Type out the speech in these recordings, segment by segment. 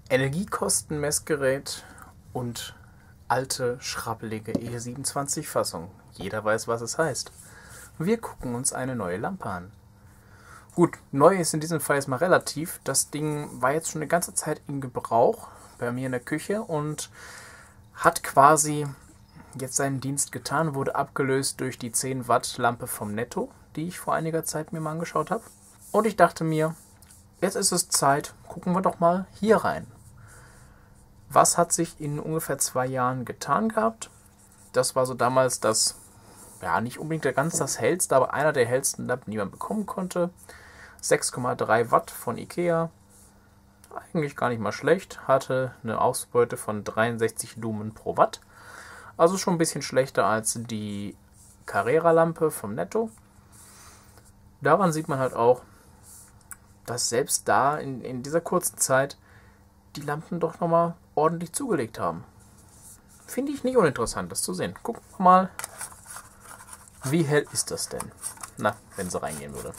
Energiekostenmessgerät und alte, schrabbelige E27-Fassung. Jeder weiß, was es heißt. Wir gucken uns eine neue Lampe an. Gut, neu ist in diesem Fall jetzt mal relativ. Das Ding war jetzt schon eine ganze Zeit in Gebrauch bei mir in der Küche und hat quasi jetzt seinen Dienst getan, wurde abgelöst durch die 10 Watt Lampe vom Netto, die ich vor einiger Zeit mir mal angeschaut habe. Und ich dachte mir, jetzt ist es Zeit, gucken wir doch mal hier rein. Was hat sich in ungefähr 2 Jahren getan gehabt? Das war so damals das, ja nicht unbedingt ganz das hellste, aber einer der hellsten Lampen, die man bekommen konnte. 6,3 Watt von Ikea. Eigentlich gar nicht mal schlecht. Hatte eine Ausbeute von 63 Lumen pro Watt. Also schon ein bisschen schlechter als die Carrera-Lampe vom Netto. Daran sieht man halt auch, dass selbst da in dieser kurzen Zeit die Lampen doch nochmal ordentlich zugelegt haben. Finde ich nicht uninteressant, das zu sehen. Gucken wir mal, wie hell ist das denn? Na, wenn sie reingehen würde.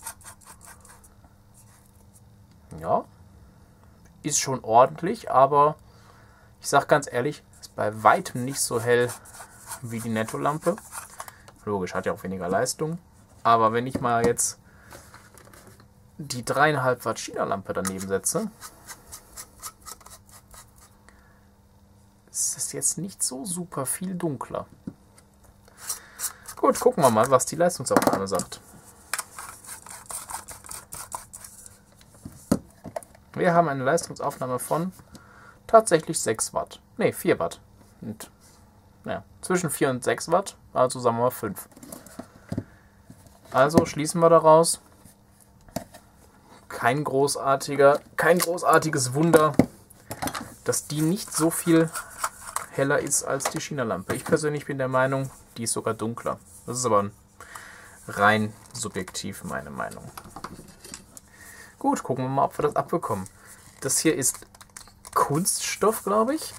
Ja, ist schon ordentlich, aber ich sag ganz ehrlich, ist bei weitem nicht so hell wie die Netto-Lampe. Logisch, hat ja auch weniger Leistung. Aber wenn ich mal jetzt die 3,5 Watt China-Lampe daneben setze, ist es jetzt nicht so super viel dunkler. Gut, gucken wir mal, was die Leistungsaufnahme sagt. Wir haben eine Leistungsaufnahme von tatsächlich 6 Watt. Ne, 4 Watt. Und, ja, zwischen 4 und 6 Watt, also sagen wir mal 5. Also schließen wir daraus. Kein großartiges Wunder, dass die nicht so viel heller ist als die China-Lampe. Ich persönlich bin der Meinung, die ist sogar dunkler. Das ist aber rein subjektiv meine Meinung. Gut, gucken wir mal, ob wir das abbekommen. Das hier ist Kunststoff, glaube ich.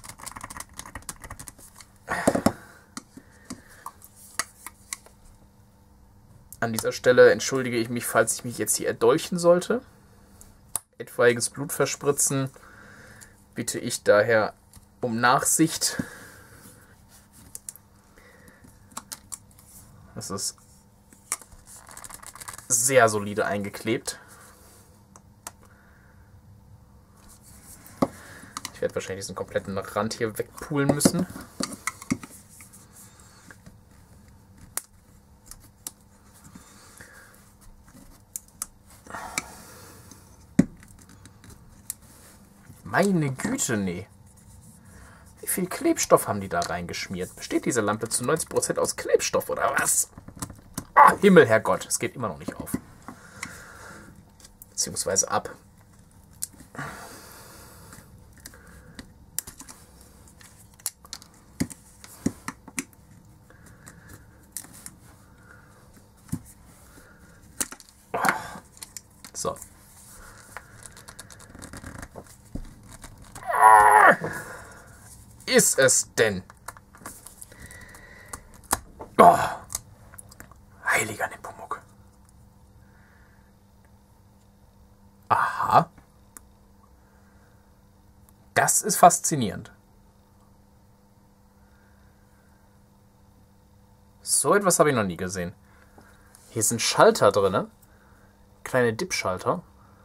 An dieser Stelle entschuldige ich mich, falls ich mich jetzt hier erdolchen sollte. Etwaiges Blutverspritzen bitte ich daher um Nachsicht. Das ist sehr solide eingeklebt. Ich werde wahrscheinlich diesen kompletten Rand hier wegpulen müssen. Meine Güte, nee. Wie viel Klebstoff haben die da reingeschmiert? Besteht diese Lampe zu 90% aus Klebstoff oder was? Oh, Himmel, Herrgott, es geht immer noch nicht auf. Beziehungsweise ab. So. Ist es denn? Oh, heiliger Nepomuk. Aha. Das ist faszinierend. So etwas habe ich noch nie gesehen. Hier sind Schalter drin. Kleine Dip-Schalter.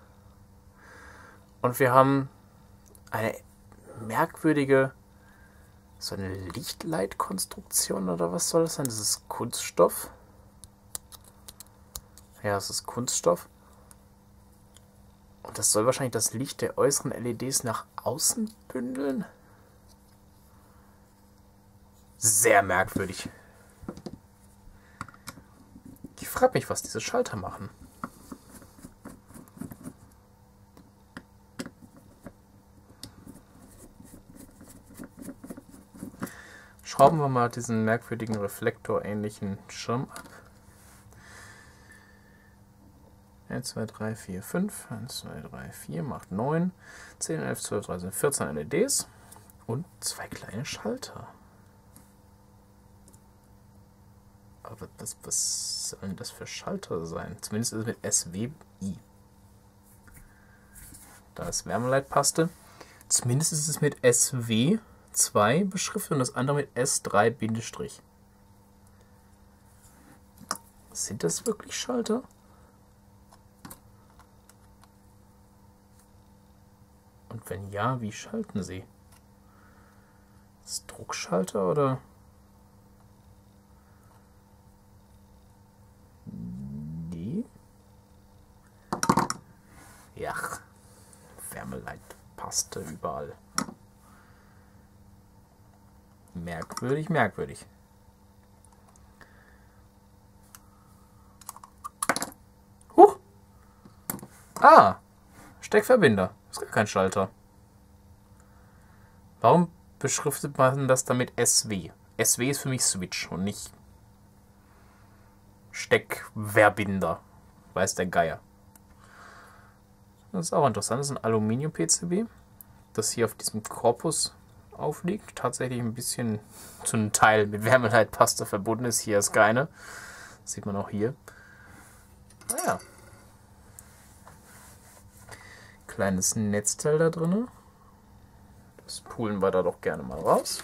Und wir haben eine merkwürdige, so eine Lichtleitkonstruktion oder was soll das sein? Das ist Kunststoff. Ja, es ist Kunststoff. Und das soll wahrscheinlich das Licht der äußeren LEDs nach außen bündeln. Sehr merkwürdig. Ich frage mich, was diese Schalter machen. Schrauben wir mal diesen merkwürdigen Reflektor-ähnlichen Schirm ab. 1, 2, 3, 4, 5. 1, 2, 3, 4 macht 9. 10, 11, 12, 13, 14 LEDs. Und 2 kleine Schalter. Aber was sollen das für Schalter sein? Zumindest ist es mit SWI. Da ist Wärmeleitpaste. Zumindest ist es mit SW2 beschriftet und das andere mit S3-. Sind das wirklich Schalter? Und wenn ja, wie schalten sie? Ist das Druckschalter oder? Nee. Ja, Wärmeleitpaste überall. Merkwürdig, merkwürdig. Huch! Ah! Steckverbinder. Ist gar kein Schalter. Warum beschriftet man das damit SW? SW ist für mich Switch und nicht Steckverbinder. Weiß der Geier. Das ist auch interessant. Das ist ein Aluminium-PCB, das hier auf diesem Korpus aufliegt. Tatsächlich ein bisschen zu einem Teil mit Wärmeleitpaste verbunden ist. Hier ist keine. Das sieht man auch hier. Naja. Kleines Netzteil da drin. Das pulen wir da doch gerne mal raus.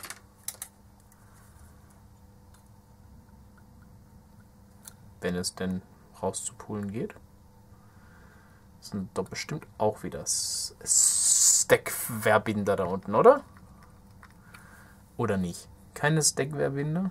Wenn es denn rauszupulen geht. Das sind doch bestimmt auch wieder Steckverbinder da unten, oder? Oder nicht? Keine Steckverbinder?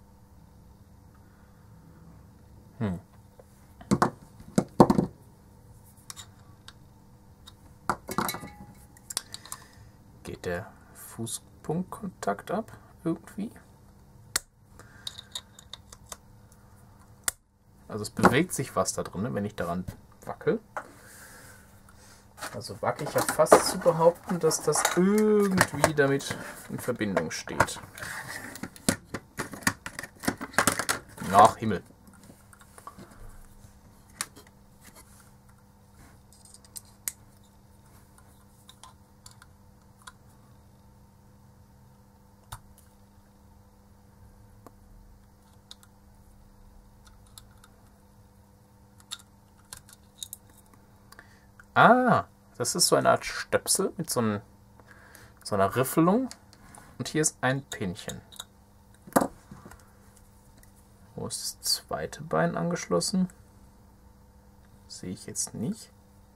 Geht der Fußpunktkontakt ab? Irgendwie? Also es bewegt sich was da drin, wenn ich daran wackel. Also wage ich ja fast zu behaupten, dass das irgendwie damit in Verbindung steht. Ach, Himmel. Ah, das ist so eine Art Stöpsel mit so einer Riffelung. Und hier ist ein Pinchen. Wo ist das zweite Bein angeschlossen? Sehe ich jetzt nicht.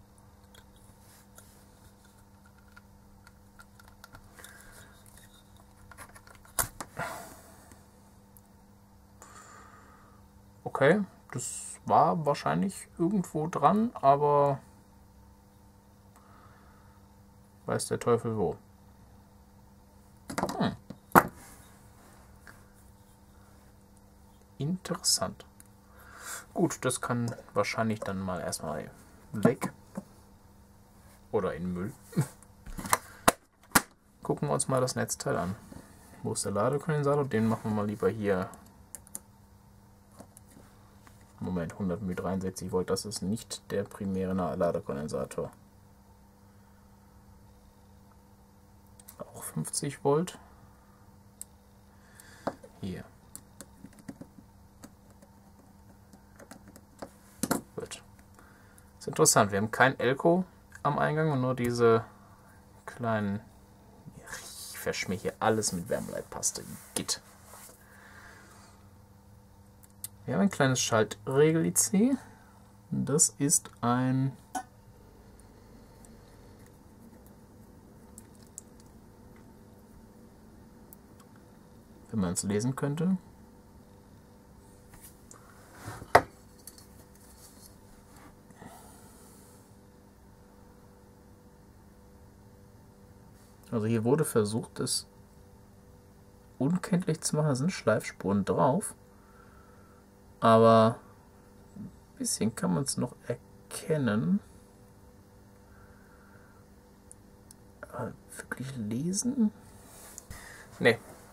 Okay, das war wahrscheinlich irgendwo dran, aber weiß der Teufel wo. Interessant. Gut, das kann wahrscheinlich dann mal erstmal weg. Oder in Müll. Gucken wir uns mal das Netzteil an. Wo ist der Ladekondensator? Den machen wir mal lieber hier. Moment, 100 μ 63 Volt, das ist nicht der primäre Ladekondensator. Auch 50 Volt. Hier. Gut. Ist interessant, wir haben kein Elko am Eingang und nur diese kleinen. Ich verschmier hier alles mit Wärmeleitpaste. Git. Wir haben ein kleines Schaltregel-IC. Das ist ein wenn man es lesen könnte. Also hier wurde versucht, es unkenntlich zu machen. Da sind Schleifspuren drauf. Aber ein bisschen kann man es noch erkennen. Aber wirklich lesen? Nee.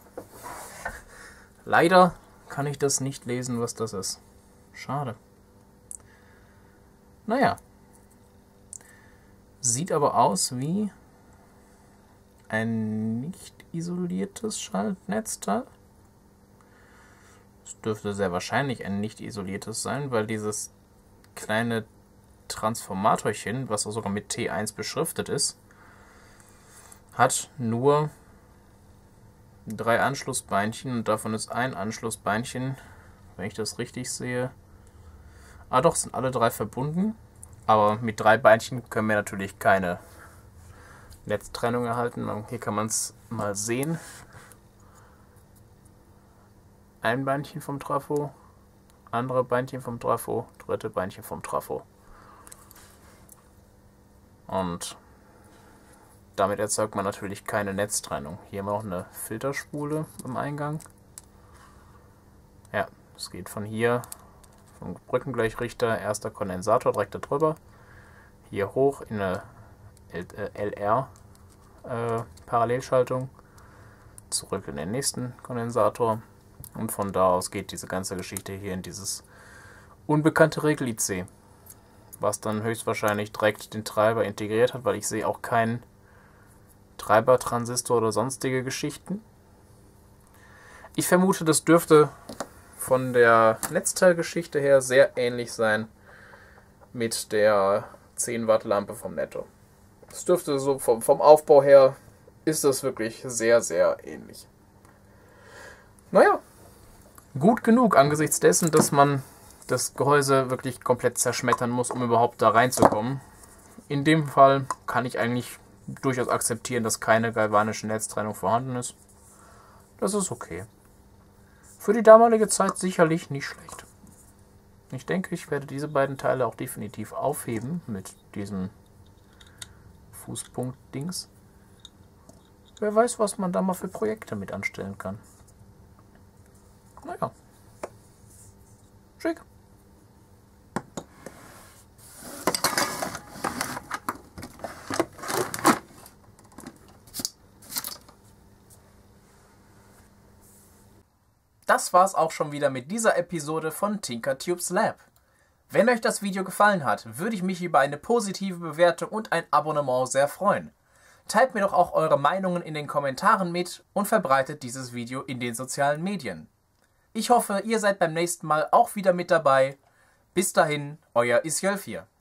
Leider kann ich das nicht lesen, was das ist. Schade. Naja. Sieht aber aus wie ein nicht isoliertes Schaltnetzteil. Es dürfte sehr wahrscheinlich ein nicht isoliertes sein, weil dieses kleine Transformatorchen, was auch sogar mit T1 beschriftet ist, hat nur 3 Anschlussbeinchen und davon ist ein Anschlussbeinchen, wenn ich das richtig sehe. Ah doch, sind alle 3 verbunden, aber mit 3 Beinchen können wir natürlich keine Netztrennung erhalten. Hier kann man es mal sehen. Ein Beinchen vom Trafo, andere Beinchen vom Trafo, dritte Beinchen vom Trafo. Und damit erzeugt man natürlich keine Netztrennung. Hier haben wir auch eine Filterspule im Eingang. Ja, es geht von hier, vom Brückengleichrichter, erster Kondensator direkt darüber, hier hoch in eine LR Parallelschaltung, zurück in den nächsten Kondensator und von da aus geht diese ganze Geschichte hier in dieses unbekannte Regel-IC, was dann höchstwahrscheinlich direkt den Treiber integriert hat, weil ich sehe auch keinen Treibertransistor oder sonstige Geschichten. Ich vermute, das dürfte von der Netzteilgeschichte her sehr ähnlich sein mit der 10 Watt Lampe vom Netto. Es dürfte so vom Aufbau her, ist das wirklich sehr, sehr ähnlich. Naja, gut genug angesichts dessen, dass man das Gehäuse wirklich komplett zerschmettern muss, um überhaupt da reinzukommen. In dem Fall kann ich eigentlich durchaus akzeptieren, dass keine galvanische Netztrennung vorhanden ist. Das ist okay. Für die damalige Zeit sicherlich nicht schlecht. Ich denke, ich werde diese beiden Teile auch definitiv aufheben mit diesem Fußpunkt-Dings. Wer weiß, was man da mal für Projekte mit anstellen kann. Naja. Schick. Das war's auch schon wieder mit dieser Episode von Tinkertubes Lab. Wenn euch das Video gefallen hat, würde ich mich über eine positive Bewertung und ein Abonnement sehr freuen. Teilt mir doch auch eure Meinungen in den Kommentaren mit und verbreitet dieses Video in den sozialen Medien. Ich hoffe, ihr seid beim nächsten Mal auch wieder mit dabei. Bis dahin, euer Isjölfir.